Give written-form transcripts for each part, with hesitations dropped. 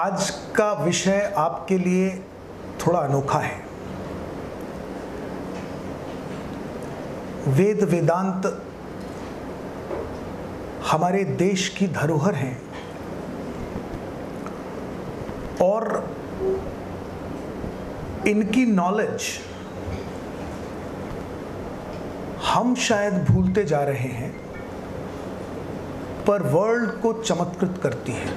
आज का विषय आपके लिए थोड़ा अनोखा है। वेद वेदांत हमारे देश की धरोहर हैं और इनकी नॉलेज हम शायद भूलते जा रहे हैं, पर वर्ल्ड को चमत्कृत करती है।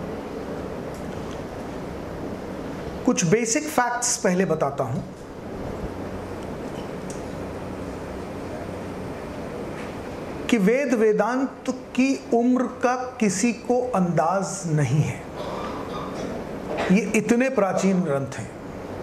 कुछ बेसिक फैक्ट्स पहले बताता हूं कि वेद वेदांत की उम्र का किसी को अंदाज नहीं है। ये इतने प्राचीन ग्रंथ हैं।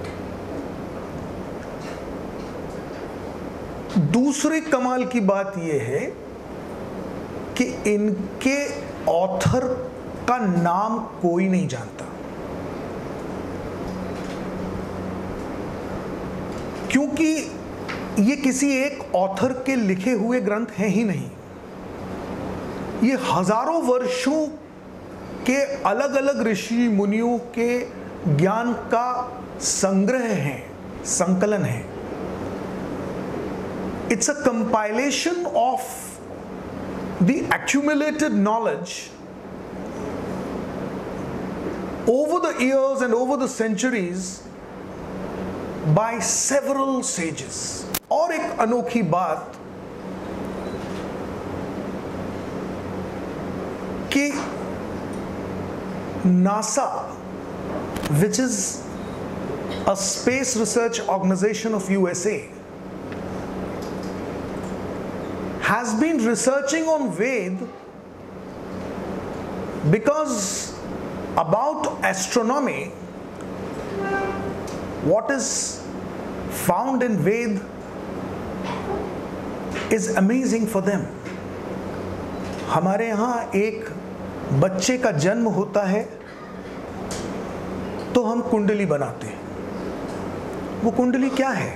दूसरी कमाल की बात यह है कि इनके ऑथर का नाम कोई नहीं जानता, क्योंकि ये किसी एक ऑथर के लिखे हुए ग्रंथ हैं ही नहीं। ये हजारों वर्षों के अलग अलग ऋषि मुनियों के ज्ञान का संग्रह है, संकलन है। It's a compilation of the accumulated knowledge over the years and over the centuries by several sages. और एक अनोखी बात कि NASA, which is a space research organization of USA, has been researching on Ved because about astronomy, what is found in Ved is amazing for them. हमारे यहाँ एक बच्चे का जन्म होता है तो हम कुंडली बनाते हैं। वो कुंडली क्या है?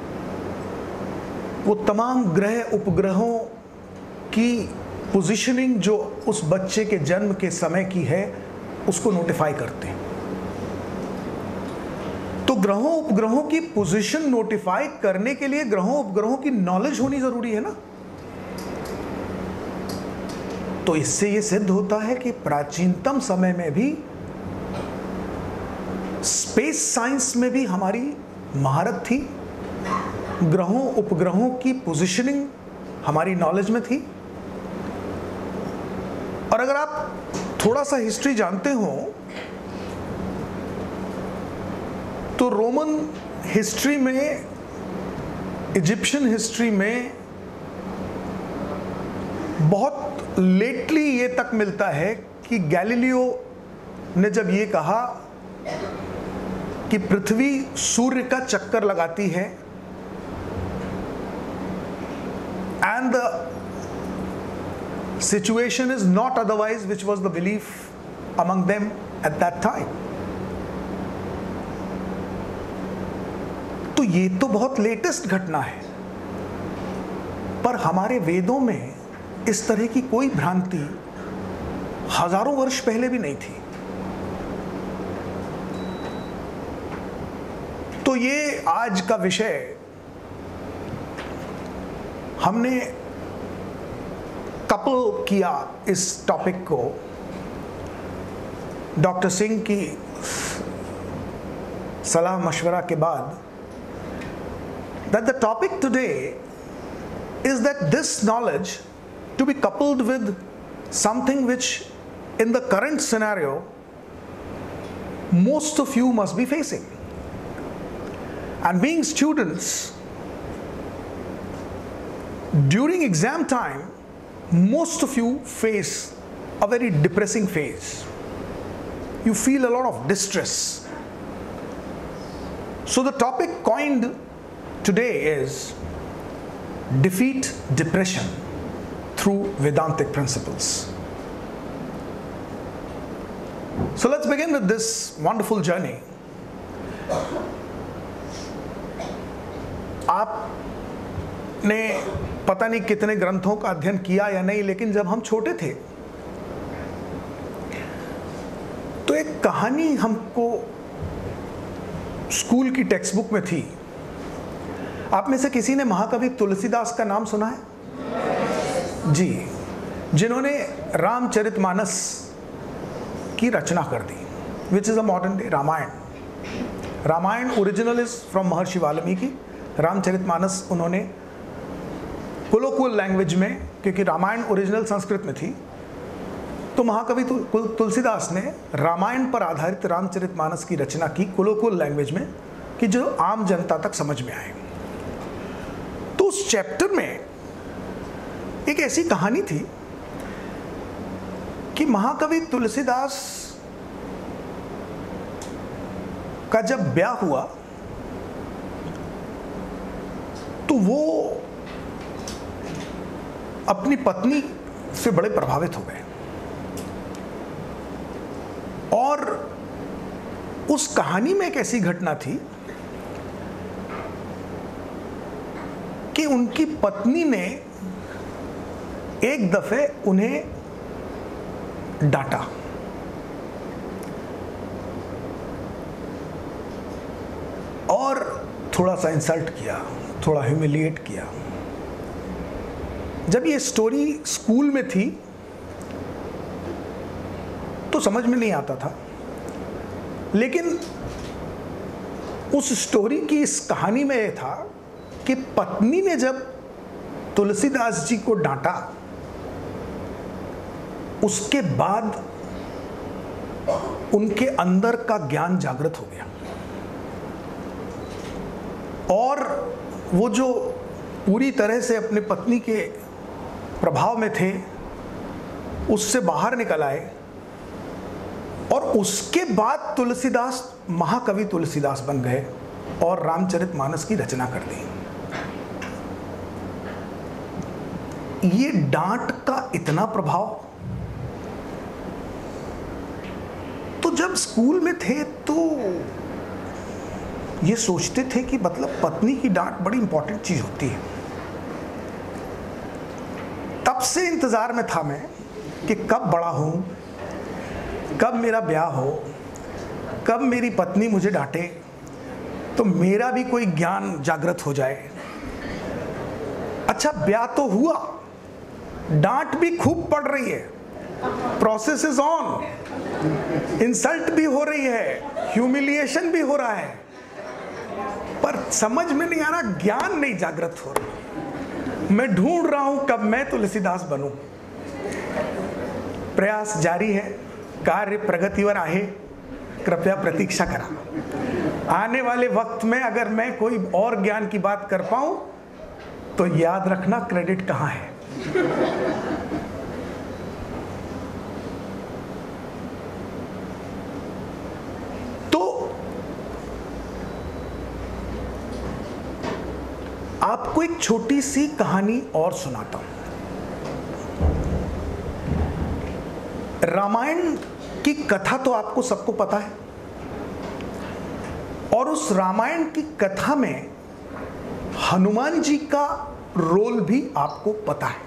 वो तमाम ग्रह उपग्रहों की पोजीशनिंग जो उस बच्चे के जन्म के समय की है उसको नोटिफाई करते हैं। तो ग्रहों उपग्रहों की पोजीशन नोटिफाई करने के लिए ग्रहों उपग्रहों की नॉलेज होनी जरूरी है ना। तो इससे ये सिद्ध होता है कि प्राचीनतम समय में भी स्पेस साइंस में भी हमारी महारत थी। ग्रहों उपग्रहों की पोजीशनिंग हमारी नॉलेज में थी। और अगर आप थोड़ा सा हिस्ट्री जानते हो तो रोमन हिस्ट्री में, इजिप्शियन हिस्ट्री में बहुत लेटली ये तक मिलता है कि गैलीलियो ने जब ये कहा कि पृथ्वी सूर्य का चक्कर लगाती है and the situation is not otherwise, which was the belief among them at that time. तो ये तो बहुत लेटेस्ट घटना है, पर हमारे वेदों में इस तरह की कोई भ्रांति हजारों वर्ष पहले भी नहीं थी। तो ये आज का विषय हमने कपल किया इस टॉपिक को डॉक्टर सिंह की सलाह मशवरा के बाद, that the topic today is that this knowledge to be coupled with something which in the current scenario most of you must be facing, and being students during exam time, most of you face a very depressing phase. You feel a lot of distress. So the topic coined today is defeat depression through Vedantic principles. So let's begin with this wonderful journey. आपने पता नहीं कितने ग्रंथों का अध्ययन किया या नहीं, लेकिन जब हम छोटे थे तो एक कहानी हमको स्कूल की टेक्स्ट बुक में थी। आप में से किसी ने महाकवि तुलसीदास का नाम सुना है? जी, जिन्होंने रामचरितमानस की रचना कर दी, which is a modern day Ramayana. Ramayana original is from Maharshi Valmiki. Ramcharitmanas उन्होंने कोलोकुअल लैंग्वेज में, क्योंकि रामायण ओरिजिनल संस्कृत में थी, तो महाकवि तुलसीदास ने रामायण पर आधारित रामचरितमानस की रचना की कोलोकुअल लैंग्वेज में, कि जो आम जनता तक समझ में आए। तो उस चैप्टर में एक ऐसी कहानी थी कि महाकवि तुलसीदास का जब ब्याह हुआ तो वो अपनी पत्नी से बड़े प्रभावित हो गए, और उस कहानी में एक ऐसी घटना थी कि उनकी पत्नी ने एक दफे उन्हें डांटा। और थोड़ा सा इंसल्ट किया, थोड़ा ह्यूमिलिएट किया। जब ये स्टोरी स्कूल में थी तो समझ में नहीं आता था, लेकिन उस स्टोरी की इस कहानी में यह था कि पत्नी ने जब तुलसीदास जी को डांटा, उसके बाद उनके अंदर का ज्ञान जागृत हो गया, और वो जो पूरी तरह से अपने पत्नी के प्रभाव में थे उससे बाहर निकल आए, और उसके बाद तुलसीदास महाकवि तुलसीदास बन गए और रामचरितमानस की रचना कर दी। ये डांट का इतना प्रभाव। तो जब स्कूल में थे तो ये सोचते थे कि मतलब पत्नी की डांट बड़ी इंपॉर्टेंट चीज होती है। तब से इंतजार में था मैं कि कब बड़ा हूं, कब मेरा ब्याह हो, कब मेरी पत्नी मुझे डांटे तो मेरा भी कोई ज्ञान जागृत हो जाए। अच्छा, ब्याह तो हुआ, डांट भी खूब पड़ रही है, प्रोसेस इज ऑन, इंसल्ट भी हो रही है, ह्यूमिलिएशन भी हो रहा है, पर समझ में नहीं आ रहा, ज्ञान नहीं जागृत हो रहा। मैं ढूंढ रहा हूं कब मैं तुलसीदास बनूं। प्रयास जारी है, कार्य प्रगतिवर आहे, कृपया प्रतीक्षा करा। आने वाले वक्त में अगर मैं कोई और ज्ञान की बात कर पाऊं तो याद रखना क्रेडिट कहां है। तो आपको एक छोटी सी कहानी और सुनाता हूं। रामायण की कथा तो आपको सबको पता है, और उस रामायण की कथा में हनुमान जी का रोल भी आपको पता है।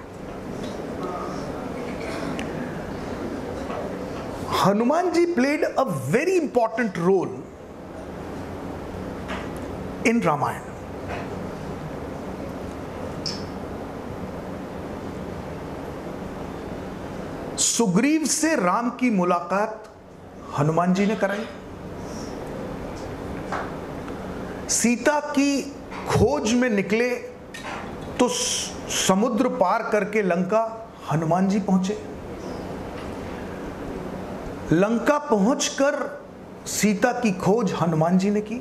Hanuman ji played a very important role in Ramayana. Sugriva से राम की मुलाकात हनुमान जी ने कराई, सीता की खोज में निकले तो समुद्र पार करके लंका हनुमान जी पहुंचे, लंका पहुंचकर सीता की खोज हनुमान जी ने की।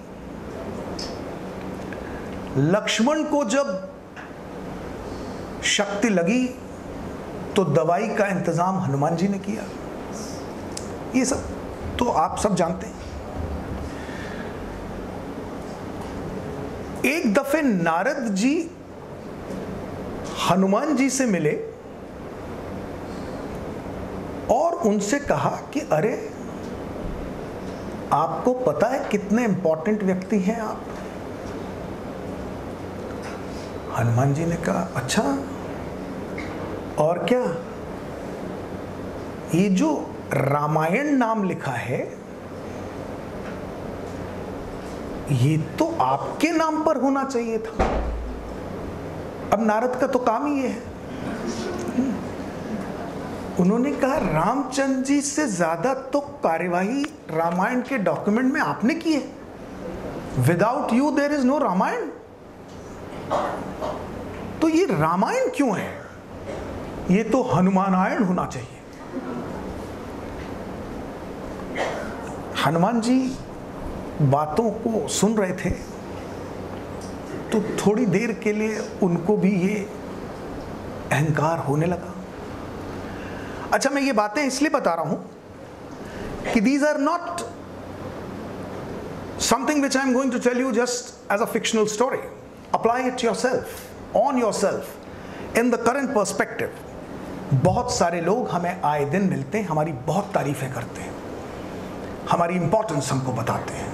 लक्ष्मण को जब शक्ति लगी तो दवाई का इंतजाम हनुमान जी ने किया। ये सब तो आप सब जानते हैं। एक दफे नारद जी हनुमान जी से मिले और उनसे कहा कि अरे, आपको पता है कितने इंपॉर्टेंट व्यक्ति हैं आप? हनुमान जी ने कहा, अच्छा, और क्या? ये जो रामायण नाम लिखा है ये तो आपके नाम पर होना चाहिए था। अब नारद का तो काम ही ये है। उन्होंने कहा रामचंद्र जी से ज्यादा तो कार्यवाही रामायण के डॉक्यूमेंट में आपने की है। Without you there is no Ramayana. तो ये रामायण क्यों है? ये तो हनुमानायण होना चाहिए। हनुमान जी बातों को सुन रहे थे तो थोड़ी देर के लिए उनको भी ये अहंकार होने लगा। अच्छा, मैं ये बातें इसलिए बता रहा हूं कि these are not something which I am going to tell you just as a fictional story. Apply it yourself, on yourself, in the current perspective. बहुत सारे लोग हमें आए दिन मिलते हैं, हमारी बहुत तारीफें करते हैं, हमारी इंपॉर्टेंस हमको बताते हैं,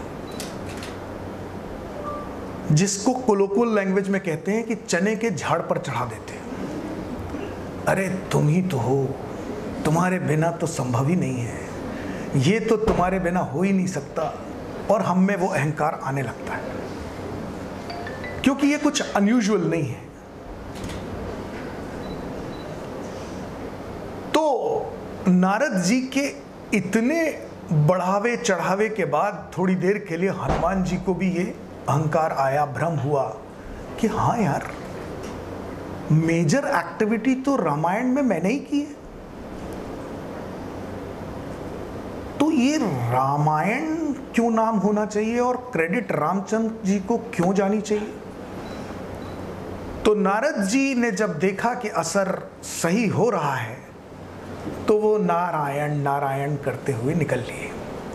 जिसको कोलोकुल लैंग्वेज में कहते हैं कि चने के झाड़ पर चढ़ा देते हैं। अरे तुम ही तो हो, तुम्हारे बिना तो संभव ही नहीं है, ये तो तुम्हारे बिना हो ही नहीं सकता। और हम में वो अहंकार आने लगता है, क्योंकि ये कुछ अनयूजुअल नहीं है। तो नारद जी के इतने बढ़ावे चढ़ावे के बाद थोड़ी देर के लिए हनुमान जी को भी ये अहंकार आया, भ्रम हुआ कि हाँ यार, मेजर एक्टिविटी तो रामायण में मैंने ही की है, तो ये रामायण क्यों नाम होना चाहिए और क्रेडिट रामचंद्र जी को क्यों जानी चाहिए? तो नारद जी ने जब देखा कि असर सही हो रहा है तो वो नारायण नारायण करते हुए निकल लिए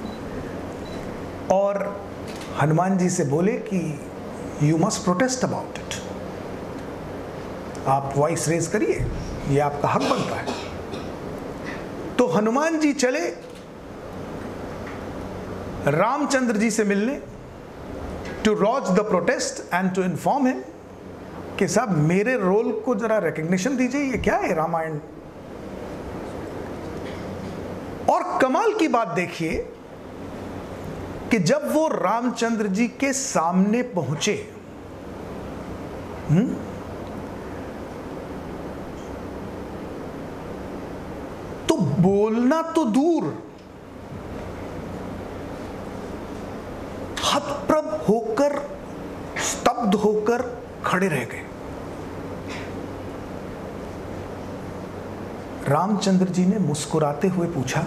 और हनुमान जी से बोले कि you must protest about it. आप वॉइस रेज करिए, ये आपका हक बनता है। तो हनुमान जी चले रामचंद्र जी से मिलने, to launch the protest and to inform him कि साहब मेरे रोल को जरा रिकग्निशन दीजिए, ये क्या है रामायण। और कमाल की बात देखिए कि जब वो रामचंद्र जी के सामने पहुंचे, तो बोलना तो दूर, हतप्रभ होकर, स्तब्ध होकर खड़े रह गए। रामचंद्र जी ने मुस्कुराते हुए पूछा,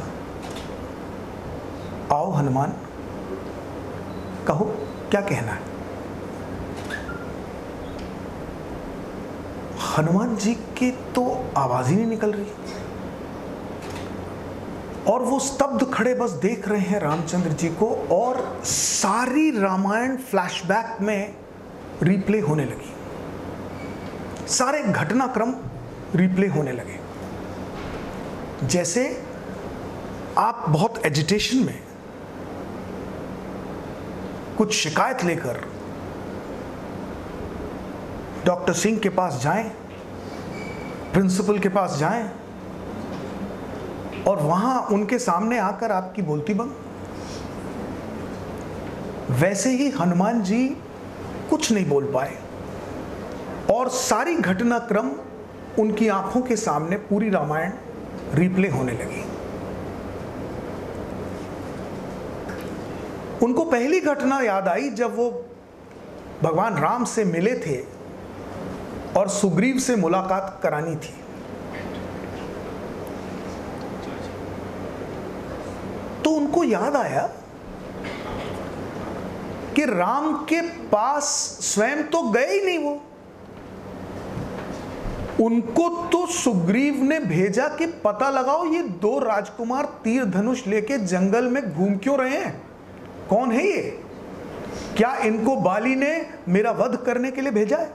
आओ हनुमान, कहो क्या कहना है। हनुमान जी की तो आवाज ही नहीं निकल रही और वो स्तब्ध खड़े बस देख रहे हैं रामचंद्र जी को, और सारी रामायण फ्लैशबैक में रिप्ले होने लगी, सारे घटनाक्रम रिप्ले होने लगे। जैसे आप बहुत एजिटेशन में कुछ शिकायत लेकर डॉक्टर सिंह के पास जाएं, प्रिंसिपल के पास जाएं और वहां उनके सामने आकर आपकी बोलती बंद। वैसे ही हनुमान जी कुछ नहीं बोल पाए और सारी घटनाक्रम उनकी आंखों के सामने पूरी रामायण रिप्ले होने लगी। उनको पहली घटना याद आई जब वो भगवान राम से मिले थे और सुग्रीव से मुलाकात करानी थी। तो उनको याद आया कि राम के पास स्वयं तो गए ही नहीं वो, उनको तो सुग्रीव ने भेजा कि पता लगाओ ये दो राजकुमार तीर धनुष लेके जंगल में घूम क्यों रहे हैं, कौन है ये, क्या इनको बाली ने मेरा वध करने के लिए भेजा है।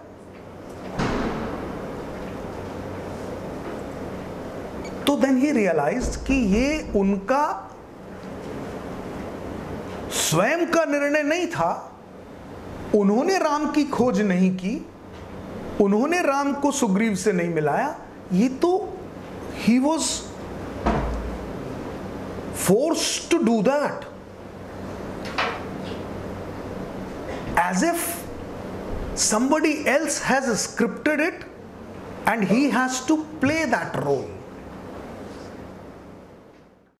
तो देन ही रियलाइज्ड कि ये उनका स्वयं का निर्णय नहीं था, उन्होंने राम की खोज नहीं की, उन्होंने राम को सुग्रीव से नहीं मिलाया, ये तो he was forced to do that. as if somebody else has scripted it and he has to play that role.